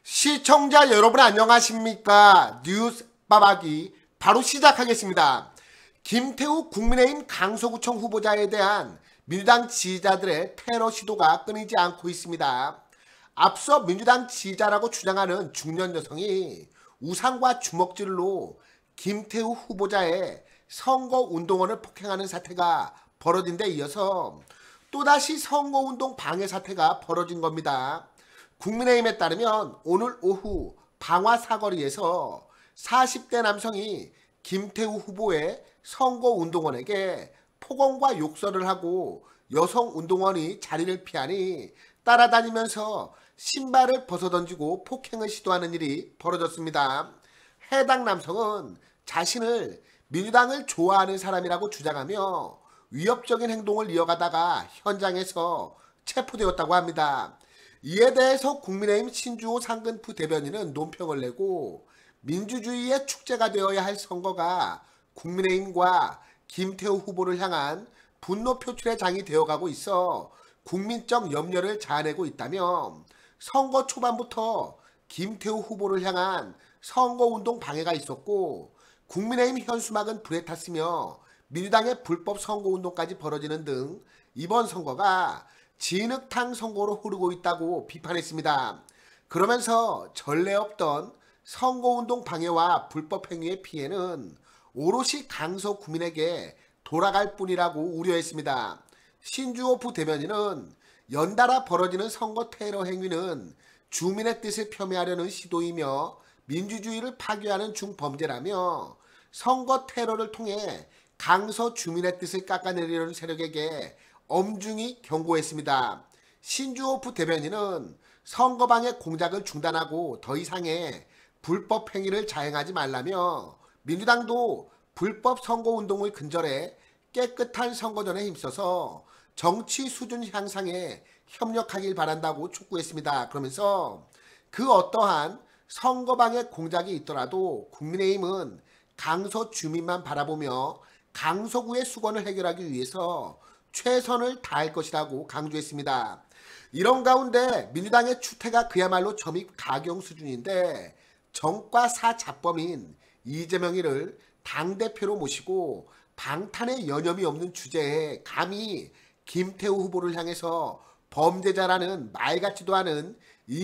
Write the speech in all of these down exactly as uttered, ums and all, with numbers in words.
시청자 여러분 안녕하십니까? 뉴스 빠박이 바로 시작하겠습니다. 김태우 국민의힘 강서구청 후보자에 대한 민주당 지지자들의 테러 시도가 끊이지 않고 있습니다. 앞서 민주당 지지자라고 주장하는 중년 여성이 우산과 주먹질로 김태우 후보자의 선거운동원을 폭행하는 사태가 벌어진 데 이어서 또다시 선거운동 방해 사태가 벌어진 겁니다. 국민의힘에 따르면 오늘 오후 방화 사거리에서 사십 대 남성이 김태우 후보의 선거운동원에게 폭언과 욕설을 하고 여성운동원이 자리를 피하니 따라다니면서 신발을 벗어던지고 폭행을 시도하는 일이 벌어졌습니다. 해당 남성은 자신을 민주당을 좋아하는 사람이라고 주장하며 위협적인 행동을 이어가다가 현장에서 체포되었다고 합니다. 이에 대해서 국민의힘 신주호 상근부 대변인은 논평을 내고 민주주의의 축제가 되어야 할 선거가 국민의힘과 김태우 후보를 향한 분노 표출의 장이 되어가고 있어 국민적 염려를 자아내고 있다며 선거 초반부터 김태우 후보를 향한 선거운동 방해가 있었고 국민의힘 현수막은 불에 탔으며 민주당의 불법 선거운동까지 벌어지는 등 이번 선거가 진흙탕 선거로 흐르고 있다고 비판했습니다. 그러면서 전례 없던 선거운동 방해와 불법 행위의 피해는 오롯이 강서 구민에게 돌아갈 뿐이라고 우려했습니다. 신주호 부대변인은 연달아 벌어지는 선거 테러 행위는 주민의 뜻을 폄훼하려는 시도이며 민주주의를 파괴하는 중범죄라며 선거 테러를 통해 강서 주민의 뜻을 깎아내리려는 세력에게 엄중히 경고했습니다. 신주호 부대변인은 선거방해 공작을 중단하고 더 이상의 불법 행위를 자행하지 말라며 민주당도 불법 선거운동을 근절해 깨끗한 선거전에 힘써서 정치 수준 향상에 협력하길 바란다고 촉구했습니다. 그러면서 그 어떠한 선거방해 공작이 있더라도 국민의힘은 강서 주민만 바라보며 강서구의 수건을 해결하기 위해서 최선을 다할 것이라고 강조했습니다. 이런 가운데 민주당의 추태가 그야말로 점입 가경 수준인데 정과 사자범인 이재명이를 당대표로 모시고 방탄의 여념이 없는 주제에 감히 김태우 후보를 향해서 범죄자라는 말 같지도 않은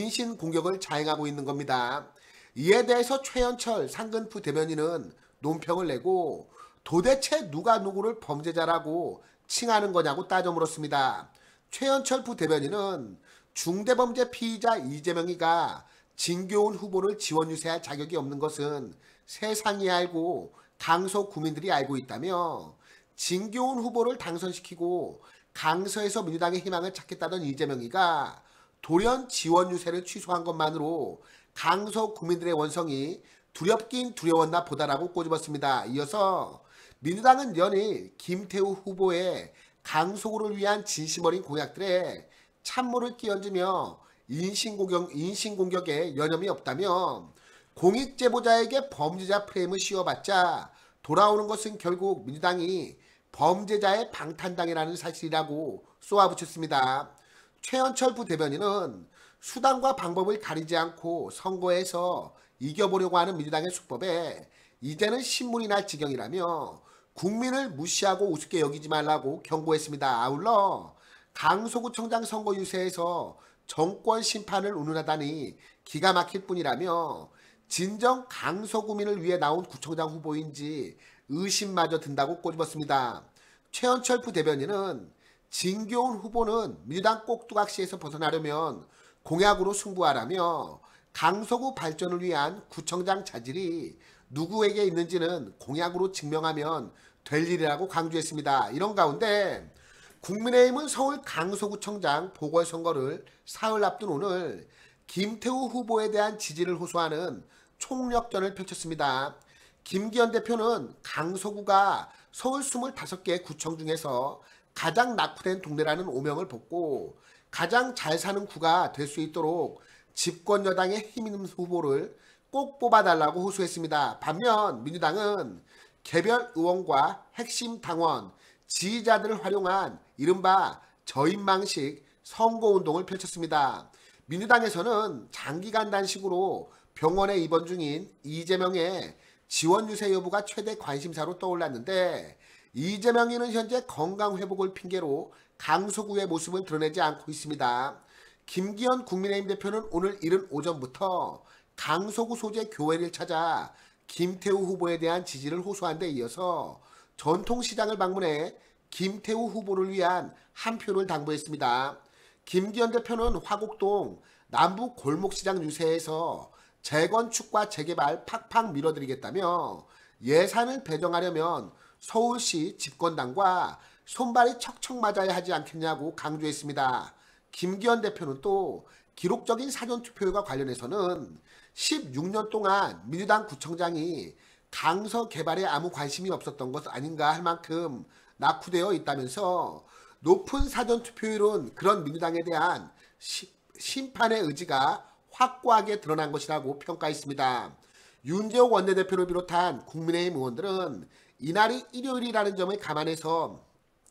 인신공격을 자행하고 있는 겁니다. 이에 대해서 최현철 상근부 대변인은 논평을 내고 도대체 누가 누구를 범죄자라고 칭하는 거냐고 따져 물었습니다. 최현철 부대변인은 중대범죄 피의자 이재명이가 진교훈 후보를 지원 유세할 자격이 없는 것은 세상이 알고 강서 구민들이 알고 있다며 진교훈 후보를 당선시키고 강서에서 민주당의 희망을 찾겠다던 이재명이가 돌연 지원 유세를 취소한 것만으로 강서 구민들의 원성이 두렵긴 두려웠나 보다라고 꼬집었습니다. 이어서 민주당은 연일 김태우 후보의 강서구를 위한 진심 어린 공약들에 찬물을 끼얹으며 인신공격, 인신공격에 여념이 없다며 공익제보자에게 범죄자 프레임을 씌워봤자 돌아오는 것은 결국 민주당이 범죄자의 방탄당이라는 사실이라고 쏘아붙였습니다. 최현철 부대변인은 수단과 방법을 가리지 않고 선거에서 이겨보려고 하는 민주당의 수법에 이제는 신문이 날 지경이라며 국민을 무시하고 우습게 여기지 말라고 경고했습니다. 아울러 강서구청장 선거 유세에서 정권 심판을 운운하다니 기가 막힐 뿐이라며 진정 강서구민을 위해 나온 구청장 후보인지 의심마저 든다고 꼬집었습니다. 최현철 부대변인은 진교훈 후보는 민주당 꼭두각시에서 벗어나려면 공약으로 승부하라며 강서구 발전을 위한 구청장 자질이 누구에게 있는지는 공약으로 증명하면 될 일이라고 강조했습니다. 이런 가운데 국민의힘은 서울 강서구청장 보궐선거를 사흘 앞둔 오늘 김태우 후보에 대한 지지를 호소하는 총력전을 펼쳤습니다. 김기현 대표는 강서구가 서울 이십오 개 구청 중에서 가장 낙후된 동네라는 오명을 벗고 가장 잘 사는 구가 될 수 있도록 집권 여당의 힘있는 후보를 꼭 뽑아달라고 호소했습니다. 반면 민주당은 개별 의원과 핵심 당원, 지지자들을 활용한 이른바 저인망식 선거운동을 펼쳤습니다. 민주당에서는 장기간 단식으로 병원에 입원 중인 이재명의 지원 유세 여부가 최대 관심사로 떠올랐는데, 이재명이는 현재 건강 회복을 핑계로 강서구의 모습을 드러내지 않고 있습니다. 김기현 국민의힘 대표는 오늘 이른 오전부터 강서구 소재 교회를 찾아 김태우 후보에 대한 지지를 호소한 데 이어서 전통시장을 방문해 김태우 후보를 위한 한 표를 당부했습니다. 김기현 대표는 화곡동 남부 골목시장 유세에서 재건축과 재개발 팍팍 밀어드리겠다며 예산을 배정하려면 서울시 집권당과 손발이 척척 맞아야 하지 않겠냐고 강조했습니다. 김기현 대표는 또 기록적인 사전투표율과 관련해서는 십육 년 동안 민주당 구청장이 강서 개발에 아무 관심이 없었던 것 아닌가 할 만큼 낙후되어 있다면서 높은 사전투표율은 그런 민주당에 대한 시, 심판의 의지가 확고하게 드러난 것이라고 평가했습니다. 윤재옥 원내대표를 비롯한 국민의힘 의원들은 이날이 일요일이라는 점을 감안해서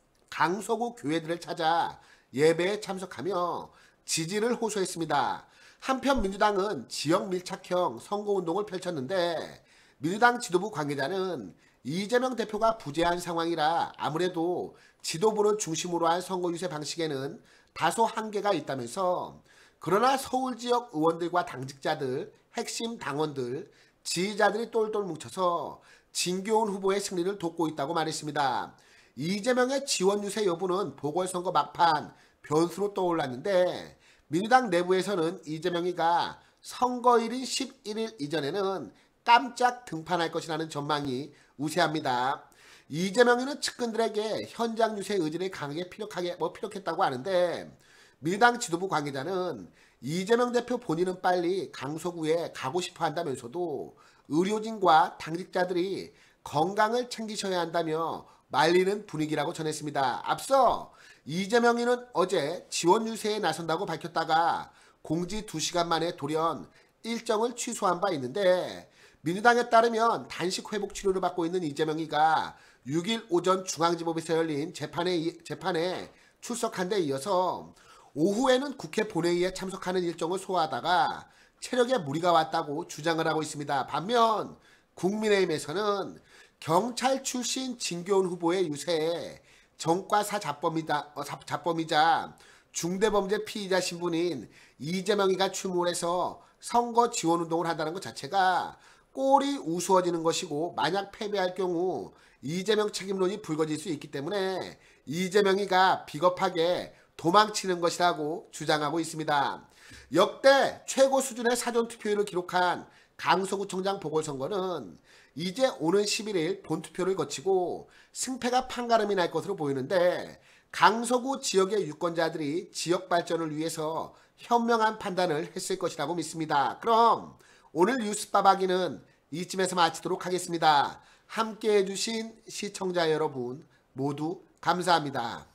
강서구 교회들을 찾아 예배에 참석하며 지지를 호소했습니다. 한편 민주당은 지역 밀착형 선거운동을 펼쳤는데, 민주당 지도부 관계자는 이재명 대표가 부재한 상황이라 아무래도 지도부를 중심으로 한 선거 유세 방식에는 다소 한계가 있다면서, 그러나 서울 지역 의원들과 당직자들, 핵심 당원들, 지지자들이 똘똘 뭉쳐서 진교훈 후보의 승리를 돕고 있다고 말했습니다. 이재명의 지원 유세 여부는 보궐선거 막판 변수로 떠올랐는데, 민주당 내부에서는 이재명이가 선거일인 십일 일 이전에는 깜짝 등판할 것이라는 전망이 우세합니다. 이재명이는 측근들에게 현장 유세 의지를 강하게 피력하게 뭐 피력했다고 하는데, 민주당 지도부 관계자는 이재명 대표 본인은 빨리 강서구에 가고 싶어 한다면서도 의료진과 당직자들이 건강을 챙기셔야 한다며 말리는 분위기라고 전했습니다. 앞서 이재명이는 어제 지원 유세에 나선다고 밝혔다가 공지 두 시간 만에 돌연 일정을 취소한 바 있는데, 민주당에 따르면 단식 회복 치료를 받고 있는 이재명이가 육 일 오전 중앙지법에서 열린 재판에, 재판에 출석한 데 이어서 오후에는 국회 본회의에 참석하는 일정을 소화하다가 체력에 무리가 왔다고 주장을 하고 있습니다. 반면 국민의힘에서는 경찰 출신 진교훈 후보의 유세에 전과사 자범이다, 어, 자범이자 중대범죄 피의자 신분인 이재명이가 출몰 해서 선거 지원운동을 한다는 것 자체가 꼴이 우스워지는 것이고, 만약 패배할 경우 이재명 책임론이 불거질 수 있기 때문에 이재명이가 비겁하게 도망치는 것이라고 주장하고 있습니다. 역대 최고 수준의 사전투표율을 기록한 강서구청장 보궐선거는 이제 오는 십일 일 본투표를 거치고 승패가 판가름이 날 것으로 보이는데, 강서구 지역의 유권자들이 지역 발전을 위해서 현명한 판단을 했을 것이라고 믿습니다. 그럼 오늘 뉴스 빠박이는 이쯤에서 마치도록 하겠습니다. 함께 해주신 시청자 여러분 모두 감사합니다.